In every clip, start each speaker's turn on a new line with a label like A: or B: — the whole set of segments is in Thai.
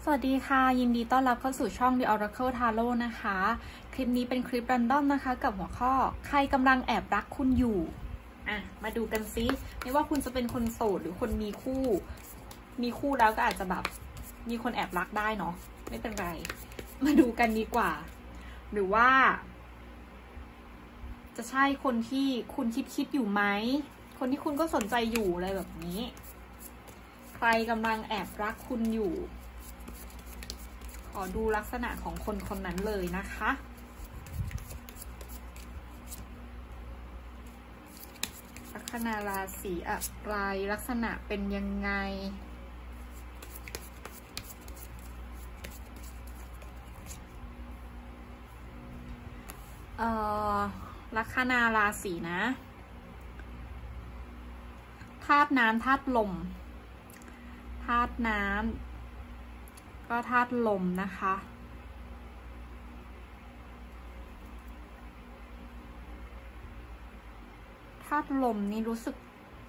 A: สวัสดีค่ะยินดีต้อนรับเข้าสู่ช่อง The Oracle Tarot นะคะคลิปนี้เป็นคลิป random นะคะกับหัวข้อใครกำลังแอบรักคุณอยู่มาดูกันซิไม่ว่าคุณจะเป็นคนโสดหรือคนมีคู่แล้วก็อาจจะแบบมีคนแอบรักได้เนาะไม่เป็นไรมาดูกันดีกว่าหรือว่าจะใช่คนที่คุณคิดอยู่ไหมคนที่คุณก็สนใจอยู่อะไรแบบนี้ใครกำลังแอบรักคุณอยู่ขอดูลักษณะของคนคนนั้นเลยนะคะลัคนาราศีอะไรลักษณะเป็นยังไงลัคนาราศีนะธาตุน้ำธาตุลมธาตุน้ำก็ธาตุลมนะคะธาตุลมนี่รู้สึก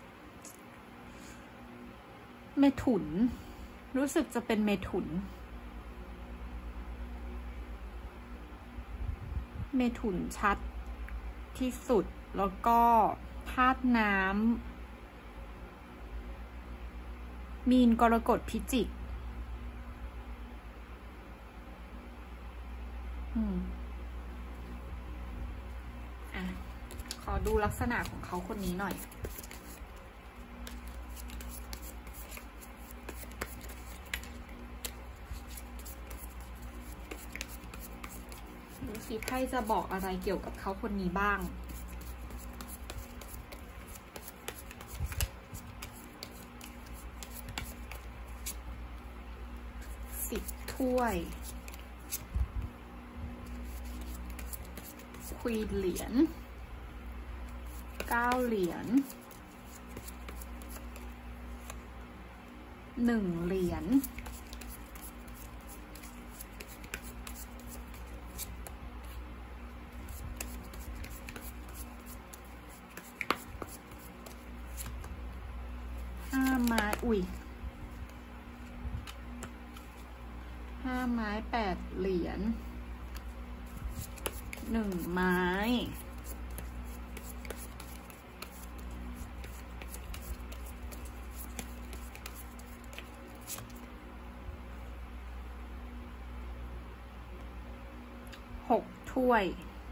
A: เมถุนรู้สึกจะเป็นเมถุนชัดที่สุดแล้วก็ธาตุน้ำมีนกรกฎพิจิกขอดูลักษณะของเขาคนนี้หน่อยดูสิไพ่จะบอกอะไรเกี่ยวกับเขาคนนี้บ้าง10 ถ้วยควีนเหรียญ9 เหรียญ1 เหรียญ5 ไม้5 ไม้8 เหรียญ1 ไม้6 ถ้วย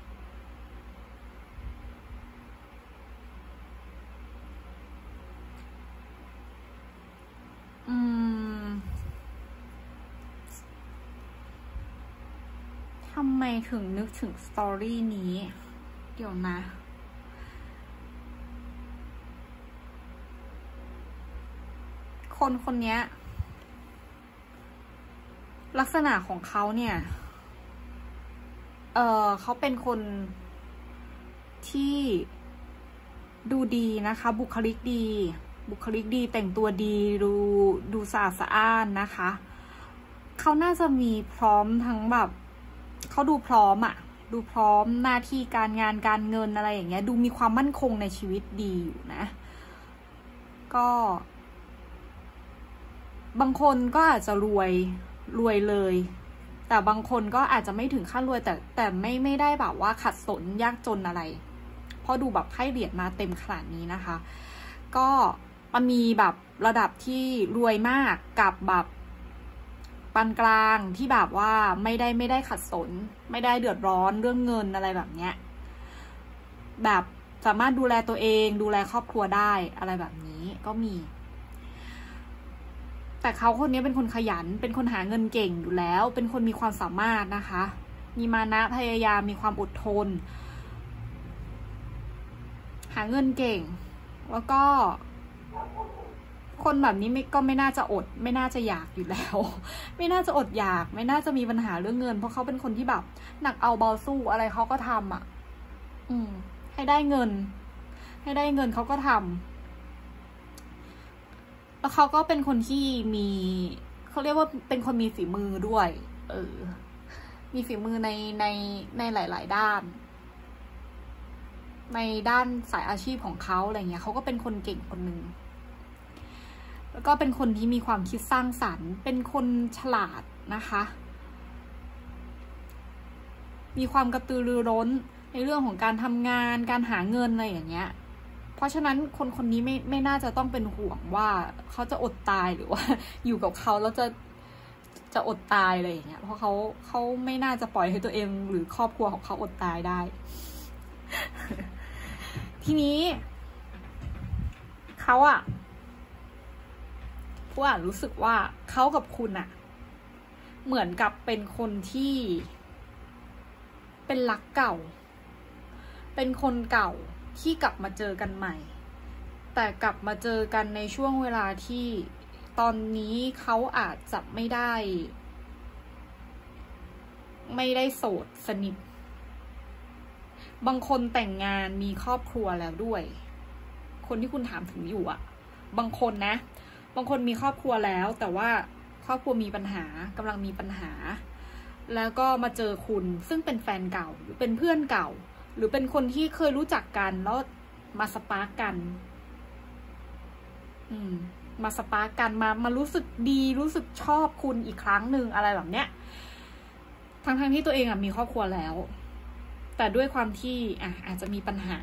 A: ทำไมถึงนึกถึงสตอรี่นี้เดี๋ยวนะคนนี้ลักษณะของเขาเนี่ยเขาเป็นคนที่ดูดีนะคะบุคลิกดีแต่งตัวดีดูสะอาดสะอ้านนะคะเขาน่าจะมีพร้อมทั้งแบบเขาดูพร้อมดูพร้อมหน้าที่การงานการเงินอะไรอย่างเงี้ยดูมีความมั่นคงในชีวิตดีอยู่นะก็บางคนก็อาจจะรวยเลยแต่บางคนก็อาจจะไม่ถึงขั้นรวยแต่ไม่ได้แบบว่าขัดสนยากจนอะไรเพราะดูแบบไพ่เหรียญมาเต็มขนาดนี้นะคะก็มันมีแบบระดับที่รวยมากกับแบบปานกลางที่แบบว่าไม่ได้ขัดสนไม่ได้เดือดร้อนเรื่องเงินอะไรแบบเนี้ยแบบสามารถดูแลตัวเองดูแลครอบครัวได้อะไรแบบนี้ก็มีแต่เขาคนนี้เป็นคนขยันเป็นคนหาเงินเก่งอยู่แล้วเป็นคนมีความสามารถนะคะมีมานะพยายามมีความอดทนหาเงินเก่งแล้วก็คนแบบนี้ก็ไม่น่าจะอดไม่น่าจะอยากอยู่แล้วไม่น่าจะอดอยากไม่น่าจะมีปัญหาเรื่องเงินเพราะเขาเป็นคนที่แบบหนักเอาเบาสู้อะไรเขาก็ทำให้ได้เงินเขาก็ทำแล้วเขาก็เป็นคนที่มีเขาเรียกว่าเป็นคนมีฝีมือด้วยมีฝีมือในหลายๆด้าน ในด้านสายอาชีพของเขาอะไรเงี้ยเขาก็เป็นคนเก่งคนหนึ่งแล้วก็เป็นคนที่มีความคิดสร้างสรรค์เป็นคนฉลาดนะคะ มีความกระตือรือร้นในเรื่องของการทำงานการหาเงินอะไรอย่างเงี้ยเพราะฉะนั้นคนนี้ไม่น่าจะต้องเป็นห่วงว่าเขาจะอดตายหรือว่าอยู่กับเขาแล้วจะอดตายอะไรอย่างเงี้ยเพราะเขาไม่น่าจะปล่อยให้ตัวเองหรือครอบครัวของเขาอดตายได้ ทีนี้เขาอะผู้อ่านรู้สึกว่าเขากับคุณอะเหมือนกับเป็นคนที่เป็นรักเก่าเป็นคนเก่าที่กลับมาเจอกันใหม่แต่กลับมาเจอกันในช่วงเวลาที่ตอนนี้เขาอาจจะไม่ได้โสดสนิทบางคนแต่งงานมีครอบครัวแล้วด้วยคนที่คุณถามถึงอยู่อะบางคนนะบางคนมีครอบครัวแล้วแต่ว่าครอบครัวมีปัญหากำลังมีปัญหาแล้วก็มาเจอคุณซึ่งเป็นแฟนเก่าหรือเป็นเพื่อนเก่าหรือเป็นคนที่เคยรู้จักกันแล้วมาสปาร์กกันมาสปาร์กกันมารู้สึกดีรู้สึกชอบคุณอีกครั้งหนึ่งอะไรแบบเนี้ยทั้งที่ตัวเองมีครอบครัวแล้วแต่ด้วยความที่อาจจะมีปัญหา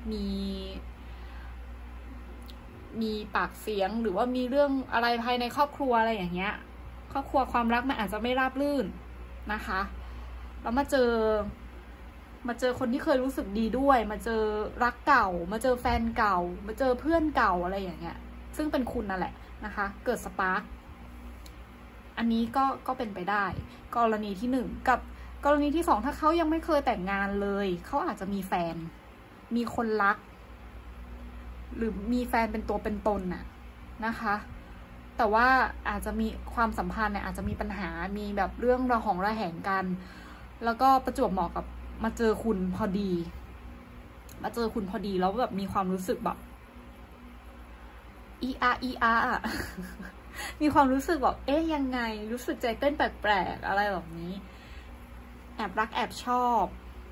A: มีปากเสียงหรือว่ามีเรื่องอะไรภายในครอบครัวอะไรอย่างเงี้ยครอบครัวความรักมันอาจจะไม่ราบรื่นนะคะแล้วมาเจอคนที่เคยรู้สึกดีด้วยมาเจอรักเก่ามาเจอแฟนเก่ามาเจอเพื่อนเก่าอะไรอย่างเงี้ยซึ่งเป็นคุณนั่นแหละนะคะเกิดสปาร์กอันนี้ก็เป็นไปได้กรณีที่1กับกรณีที่2ถ้าเขายังไม่เคยแต่งงานเลยเขาอาจจะมีแฟนมีคนรักหรือมีแฟนเป็นตัวเป็นตนน่ะนะคะแต่ว่าอาจจะมีความสัมพันธ์เนี่ยอาจจะมีปัญหามีแบบเรื่องระหองระแหงกันแล้วก็ประจวบเหมาะกับมาเจอคุณพอดีแล้วแบบมีความรู้สึกแบบอีอาอ่ะ มีความรู้สึกแบบยังไงรู้สึกใจเต้นแปลกๆอะไรแบบนี้แอบรักแอบชอบ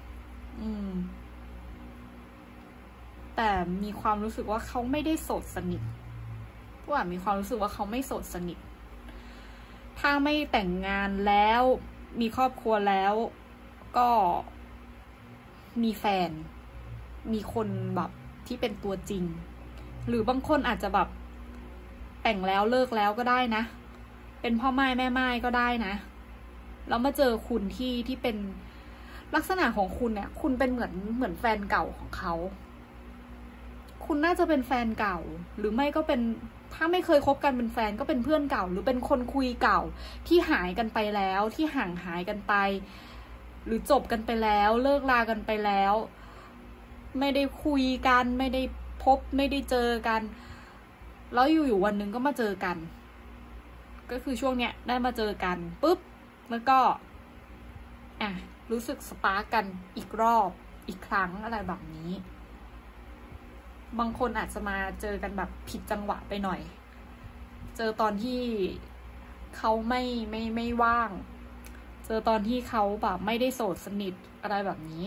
A: แต่มีความรู้สึกว่าเขาไม่ได้โสดสนิทผู้อ่านมีความรู้สึกว่าเขาไม่โสดสนิทถ้าไม่แต่งงานแล้วมีครอบครัวแล้วก็มีแฟนมีคนแบบที่เป็นตัวจริงหรือบางคนอาจจะแบบแต่งแล้วเลิกแล้วก็ได้นะเป็นพ่อไม้แม่ไม้ก็ได้นะแล้วมาเจอคุณที่เป็นลักษณะของคุณเนี่ยคุณเป็นเหมือนแฟนเก่าของเขาคุณน่าจะเป็นแฟนเก่าหรือไม่ก็เป็นถ้าไม่เคยคบกันเป็นแฟนก็เป็นเพื่อนเก่าหรือเป็นคนคุยเก่าที่หายกันไปแล้วที่ห่างหายกันไปหรือจบกันไปแล้วเลิกลากันไปแล้วไม่ได้คุยกันไม่ได้พบไม่ได้เจอกันแล้วอยู่วันหนึ่งก็มาเจอกันก็คือช่วงเนี้ยได้มาเจอกันปุ๊บแล้วก็รู้สึกสปาร์กกันอีกรอบอีกครั้งอะไรแบบนี้บางคนอาจจะมาเจอกันแบบผิดจังหวะไปหน่อยเจอตอนที่เขาไม่ว่างเจอตอนที่เขาแบบไม่ได้โสดสนิทอะไรแบบนี้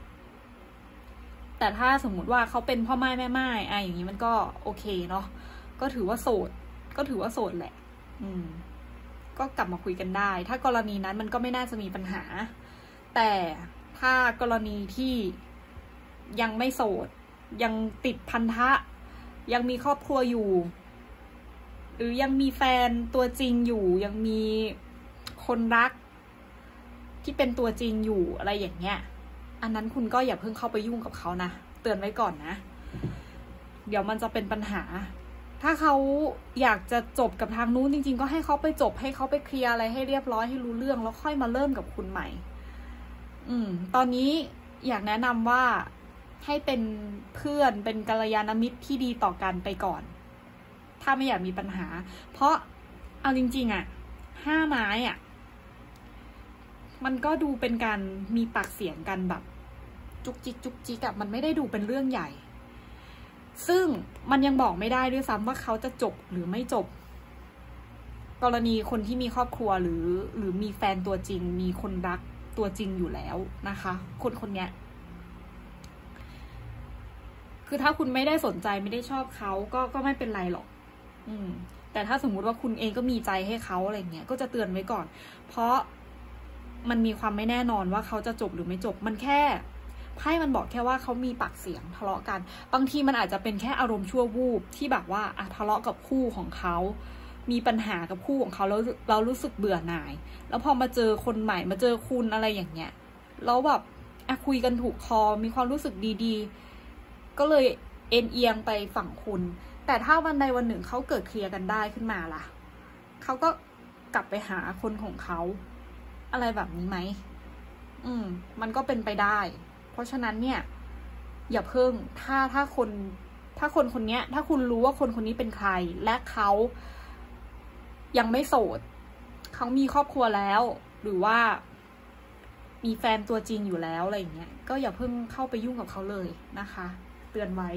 A: แต่ถ้าสมมุติว่าเขาเป็นพ่อไม้แม่ไม้อย่างนี้มันก็โอเคเนาะก็ถือว่าโสดแหละก็กลับมาคุยกันได้ถ้ากรณีนั้นมันก็ไม่น่าจะมีปัญหาแต่ถ้ากรณีที่ยังไม่โสดยังติดพันธะยังมีครอบครัวอยู่หรือยังมีแฟนตัวจริงอยู่ยังมีคนรักที่เป็นตัวจริงอยู่อะไรอย่างเงี้ยอันนั้นคุณก็อย่าเพิ่งเข้าไปยุ่งกับเขานะเตือนไว้ก่อนนะเดี๋ยวมันจะเป็นปัญหาถ้าเขาอยากจะจบกับทางนู้นจริงๆก็ให้เขาไปจบให้เขาไปเคลียร์อะไรให้เรียบร้อยให้รู้เรื่องแล้วค่อยมาเริ่มกับคุณใหม่ตอนนี้อยากแนะนำว่าให้เป็นเพื่อนเป็นกัลยาณมิตรที่ดีต่อกันไปก่อนถ้าไม่อยากมีปัญหาเพราะเอาจริงๆ5 ไม้มันก็ดูเป็นการมีปากเสียงกันแบบจุกจิกมันไม่ได้ดูเป็นเรื่องใหญ่ซึ่งมันยังบอกไม่ได้ด้วยซ้ำว่าเขาจะจบหรือไม่จบกรณีคนที่มีครอบครัวหรือมีแฟนตัวจริงมีคนรักตัวจริงอยู่แล้วนะคะคนเนี้ยคือถ้าคุณไม่ได้สนใจไม่ได้ชอบเขาก็ไม่เป็นไรหรอกแต่ถ้าสมมุติว่าคุณเองก็มีใจให้เขาอะไรเงี้ยก็จะเตือนไว้ก่อนเพราะมันมีความไม่แน่นอนว่าเขาจะจบหรือไม่จบมันแค่ไพ่มันบอกแค่ว่าเขามีปากเสียงทะเลาะกันบางทีมันอาจจะเป็นแค่อารมณ์ชั่ววูบที่แบบว่าทะเลาะกับคู่ของเขามีปัญหากับคู่ของเขาแล้วเรารู้สึกเบื่อหน่ายแล้วพอมาเจอคนใหม่มาเจอคุณอะไรอย่างเงี้ยแล้วแบบคุยกันถูกคอมีความรู้สึกดีๆก็เลยเอ็นเอียงไปฝั่งคุณแต่ถ้าวันใดวันหนึ่งเขาเกิดเคลียร์กันได้ขึ้นมาล่ะเขาก็กลับไปหาคนของเขาอะไรแบบนี้ไหมมันก็เป็นไปได้เพราะฉะนั้นเนี่ยอย่าเพิ่งถ้าคนคนนี้ถ้าคุณรู้ว่าคนคนนี้เป็นใครและเขายังไม่โสดเขามีครอบครัวแล้วหรือว่ามีแฟนตัวจริงอยู่แล้วอะไรอย่างเงี้ยก็อย่าเพิ่งเข้าไปยุ่งกับเขาเลยนะคะเตือนไว้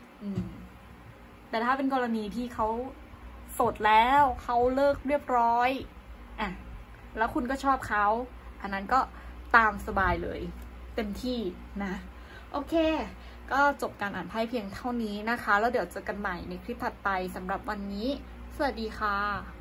A: แต่ถ้าเป็นกรณีที่เขาโสดแล้วเขาเลิกเรียบร้อยแล้วคุณก็ชอบเขาอันนั้นก็ตามสบายเลยเต็มที่นะโอเคก็จบการอ่านไพ่เพียงเท่านี้นะคะแล้วเดี๋ยวเจอกันใหม่ในคลิปถัดไปสำหรับวันนี้สวัสดีค่ะ